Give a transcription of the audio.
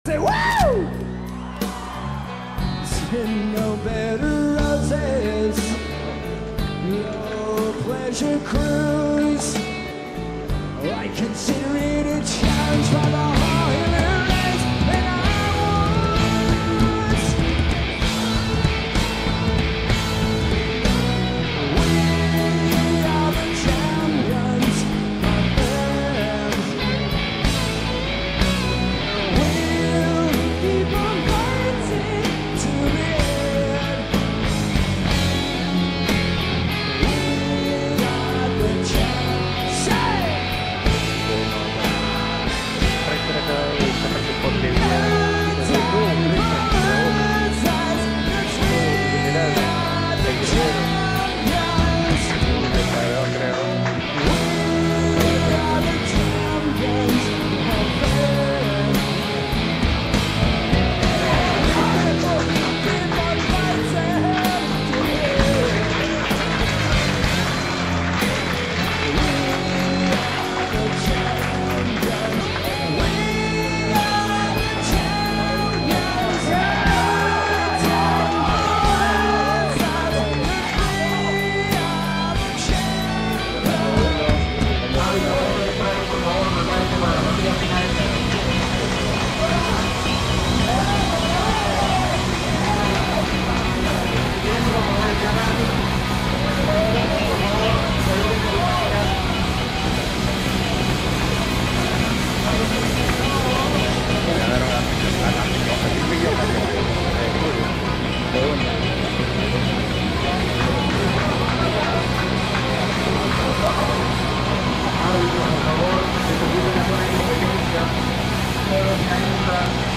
say, woo! Send no better roses, no pleasure cruise. I consider it a challenge by the human race, and I was. We are the champions, my friends. We'll keep on fighting to the end. We are the champions. Por favor, se termine la competencia.